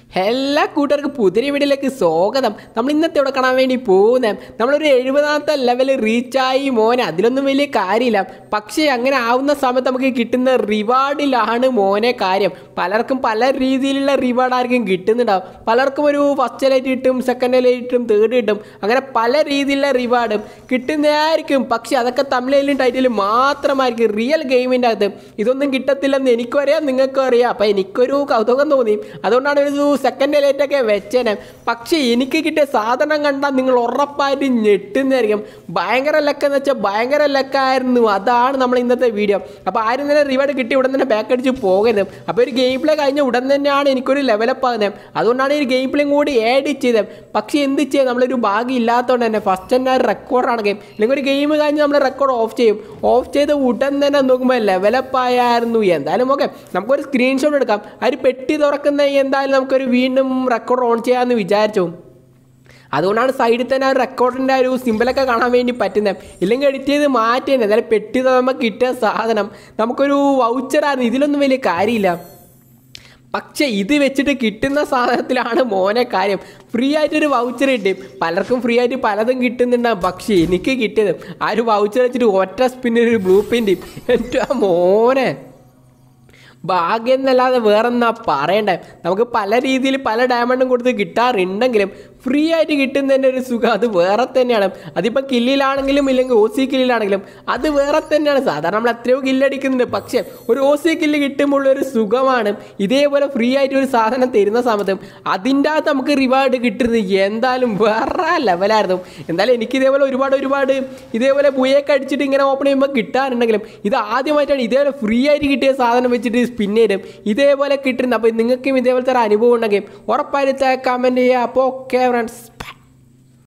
എല്ലാ കൂട്ടുകാർക്ക് പുതിയ വീഡിയോയിലേക്ക് സ്വാഗതം. നമ്മൾ ഇന്നത്തെ ഇവിടെ കാണാൻ വേണ്ടി പോകുന്നത് നമ്മളൊരു 70ാമത്തെ ലെവൽ റീച്ചായി മോനെ. അതിലൊന്നും വലിയ കാര്യമില്ല, പക്ഷേ അങ്ങനെ ആവുന്ന സമയത്ത് നമുക്ക് കിട്ടുന്ന റിവാർഡിലാണ് മോനെ കാര്യം. പലർക്കും പല രീതിയിലുള്ള റിവാർഡായിരിക്കും കിട്ടുന്നുണ്ടാവും. പലർക്കും ഒരു ഫസ്റ്റ് ലൈറ്റ് കിട്ടും, സെക്കൻഡ് ലൈറ്റ് കിട്ടും, തേർഡ് കിട്ടും, അങ്ങനെ പല രീതിയിലുള്ള റിവാർഡും കിട്ടുന്നതായിരിക്കും. പക്ഷേ അതൊക്കെ തമിഴിലും ടൈറ്റിലും മാത്രമായിരിക്കും. റിയൽ ഗെയിമിൻ്റെ അകത്ത് ഇതൊന്നും കിട്ടത്തില്ലെന്ന് എനിക്കും അറിയാം, നിങ്ങൾക്കും അറിയാം. അപ്പോൾ എനിക്കൊരു കൗതുകം തോന്നി, അതുകൊണ്ടാണ് ഒരു സെക്കൻഡ് ലൈറ്റൊക്കെ വെച്ചേനെ. പക്ഷേ എനിക്ക് കിട്ടിയ സാധനം കണ്ടാൽ നിങ്ങൾ ഉറപ്പായിട്ട് ഞെട്ടുന്നതായിരിക്കും. ഭയങ്കര ലക്കെന്ന് വെച്ചാൽ ഭയങ്കര ലക്കായിരുന്നു. അതാണ് നമ്മൾ ഇന്നത്തെ വീഡിയോ. അപ്പോൾ ആരും തന്നെ റിവാർഡ് കിട്ടി ഉടൻ തന്നെ ബാക്ക് അടിച്ച് പോകരുത്. അപ്പോൾ ഒരു ഗെയിം പ്ലേ കഴിഞ്ഞ ഉടൻ തന്നെയാണ് എനിക്കൊരു ലെവലപ്പ് ആകുന്നത്. അതുകൊണ്ടാണ് ഈ ഗെയിം പ്ലേയും കൂടി ആഡ് ചെയ്തത്. പക്ഷേ എന്ത് ചെയ്യാം, നമ്മളൊരു ഭാഗ്യം ഇല്ലാത്തതുകൊണ്ട് തന്നെ ഫസ്റ്റ് തന്നെ റെക്കോർഡാണ് ഗെയിം. അല്ലെങ്കിൽ ഒരു ഗെയിം കഴിഞ്ഞ് നമ്മൾ റെക്കോർഡ് ഓഫ് ചെയ്യും. ഓഫ് ചെയ്ത് ഉടൻ തന്നെ നോക്കുമ്പോൾ ലെവലപ്പ് ആയിരുന്നു. എന്തായാലും ഓക്കെ, നമുക്കൊരു സ്ക്രീൻഷോട്ട് എടുക്കാം. ആ ഒരു പെട്ടി തുറക്കുന്ന എന്തായാലും നമുക്കൊരു വീണ്ടും റെക്കോർഡ് ഓൺ ചെയ്യാമെന്ന് വിചാരിച്ചു. അതുകൊണ്ടാണ് സൈഡിൽ തന്നെ ആ റെക്കോർഡിൻ്റെ ഒരു സിമ്പിളൊക്കെ കാണാൻ വേണ്ടി പറ്റുന്നത്. ഇല്ലെങ്കിൽ എഡിറ്റ് ചെയ്ത് മാറ്റിയത്. എന്തായാലും പെട്ടി നമുക്ക് കിട്ടിയ സാധനം നമുക്കൊരു വൗച്ചറായിരുന്നു. ഇതിലൊന്നും വലിയ കാര്യമില്ല. പക്ഷേ ഇത് വെച്ചിട്ട് കിട്ടുന്ന സാധനത്തിലാണ് മോനെ കാര്യം. ഫ്രീ ആയിട്ടൊരു വൗച്ചർ കിട്ടി. പലർക്കും ഫ്രീ ആയിട്ട് പലതും കിട്ടുന്നുണ്ടാകും. പക്ഷേ എനിക്ക് കിട്ടിയത് ആ ഒരു വൗച്ചർ വെച്ചിട്ട് ഒറ്റ സ്പിന്നൊരു ബ്ലൂ പ്രിൻ്റ്. എൻ്റെ മോനെ ഭാഗ്യം എന്നല്ലാതെ വേറെന്നാ പറയണ്ടേ. നമുക്ക് പല രീതിയിൽ പല ഡയമണ്ടും കൊടുത്ത് കിട്ടാറുണ്ടെങ്കിലും ഫ്രീ ആയിട്ട് കിട്ടുന്നതിൻ്റെ ഒരു സുഖം അത് വേറെ തന്നെയാണ്. അതിപ്പോൾ കില്ലിലാണെങ്കിലും ഇല്ലെങ്കിൽ OC കില്ലിലാണെങ്കിലും അത് വേറെ തന്നെയാണ്. സാധാരണ നമ്മൾ എത്രയോ കില്ലടിക്കുന്നുണ്ട്, പക്ഷേ ഒരു OC കില്ല് കിട്ടുമ്പോൾ ഒരു സുഖമാണ്. ഇതേപോലെ ഫ്രീ ആയിട്ട് ഒരു സാധനം തരുന്ന സമയത്തും അതിൻ്റെ അകത്ത് നമുക്ക് റിവാർഡ് കിട്ടുന്നത് എന്തായാലും വേറെ ലെവലായിരുന്നു. എന്തായാലും എനിക്ക് ഇതേപോലെ ഒരുപാട് ഇതേപോലെ പുയൊക്കെ അടിച്ചിട്ട് ഇങ്ങനെ ഓപ്പൺ ചെയ്യുമ്പോൾ കിട്ടാറുണ്ടെങ്കിലും ഇത് ആദ്യമായിട്ടാണ് ഇതേപോലെ ഫ്രീ ആയിട്ട് കിട്ടിയ സാധനം വെച്ചിട്ട് സ്പിന്നേരും ഇതേപോലെ കിട്ടുന്നത്. അപ്പോൾ നിങ്ങൾക്കും ഇതേപോലത്തെ ഒരു അനുഭവം ഉണ്ടെങ്കിൽ ഉറപ്പായിട്ട് കമൻറ്റ് ചെയ്യുക. അപ്പോൾ ഓക്കെ ഫ്രണ്ട്സ്.